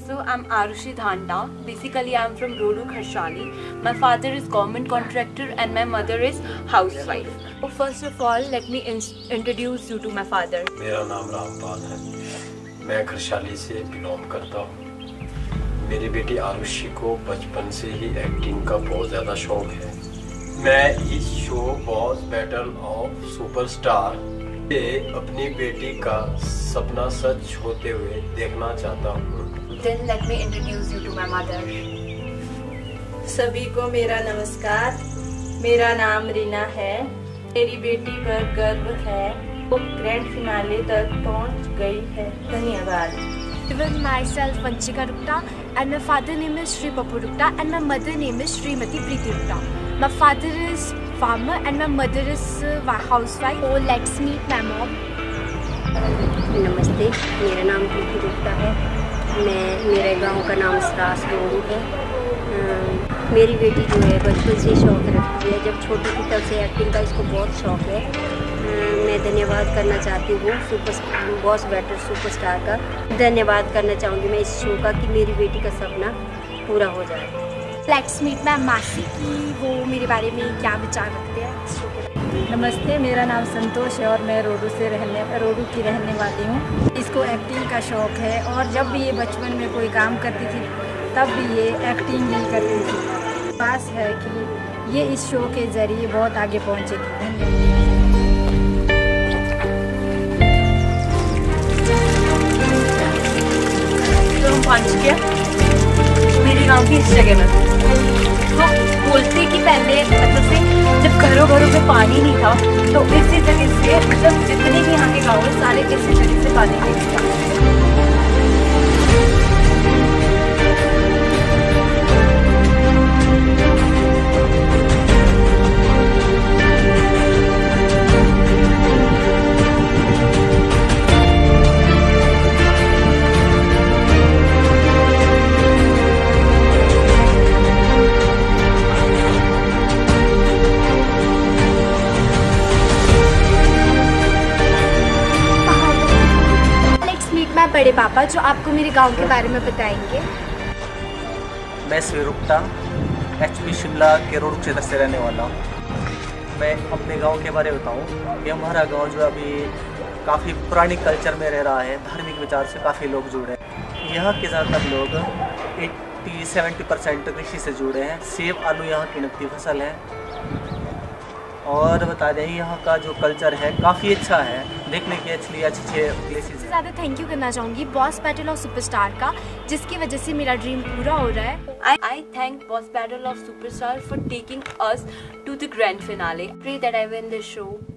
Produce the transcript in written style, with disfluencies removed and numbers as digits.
So I'm Arushi Dhanda. Basically I'm from Rodu, Kharshali. My father is government contractor and my mother is housewife. So first of all, let me introduce you to my father. मेरा नाम रामपाल है। मैं खरशाली से belong करता हूँ। मेरी बेटी आरुषि को बचपन से ही एक्टिंग का बहुत ज़्यादा शौक है। मैं इस show boss battle of superstar से अपनी बेटी का सपना सच होते हुए देखना चाहता हूँ। Then let me introduce you to my mother. सभी को मेरा नमस्कार। मेरा नाम रीना है। मेरी बेटी पर गर्व है, वो ग्रैंड फिनाले तक पहुंच गई है। धन्यवाद। Even myself Vanchika Rupta and my father name is Shri Papu Rupta and my mother name is Srimati Preeti Rupta. My father is farmer and my mother is housewife. So let's meet my mom. नमस्ते, मेरा नाम प्रीति गुप्ता है। मेरे गांव का नाम सरास road है। मेरी बेटी जो है बचपन से शौक़ रखती है, जब छोटी थी तब से एक्टिंग का इसको बहुत शौक़ है। मैं धन्यवाद करना चाहती हूँ बॉस बैटल सुपरस्टार का। धन्यवाद करना चाहूँगी मैं इस शो का कि मेरी बेटी का सपना पूरा हो जाए। लेट्स मीट माय मासी कि वो मेरे बारे में क्या विचार रखते हैं इस शो के। नमस्ते, मेरा नाम संतोष है और मैं रोडू की रहने वाली हूँ। इसको एक्टिंग का शौक़ है और जब भी ये बचपन में कोई काम करती थी तब भी ये एक्टिंग ही करती थी। आस है कि ये इस शो के ज़रिए बहुत आगे पहुँचेगी। धन्यवाद। मेरे गांव की इस जगह में तो बोलते कि पहले मतलब से जब घरों में पानी नहीं था तो इसी जगह से मतलब जितने भी यहाँ के गाँव हैं सारे इसी जगह से पानी नहीं था। बड़े पापा जो आपको मेरे गांव के बारे में बताएंगे। मैं श्री रुक्ता HP शिमला के रोड क्षेत्र से रहने वाला हूँ। मैं अपने गांव के बारे में बताऊँ कि हमारा गांव जो अभी काफ़ी पुरानी कल्चर में रह रहा है। धार्मिक विचार से काफ़ी लोग जुड़े हैं। यहाँ के ज़्यादातर लोग 80-70% कृषि से जुड़े हैं। सेब आलू यहाँ की नकदी फसल है। और बता दें यहाँ का जो कल्चर है काफ़ी अच्छा है, देखने के लिए अच्छे प्लेसेस। सबसे ज़्यादा थैंक यू करना चाहूँगी बॉस बैटल ऑफ सुपरस्टार का, जिसकी वजह से मेरा ड्रीम पूरा हो रहा है। I thank Boss Battle of Superstar for taking us to the grand finale. Pray that I win this show.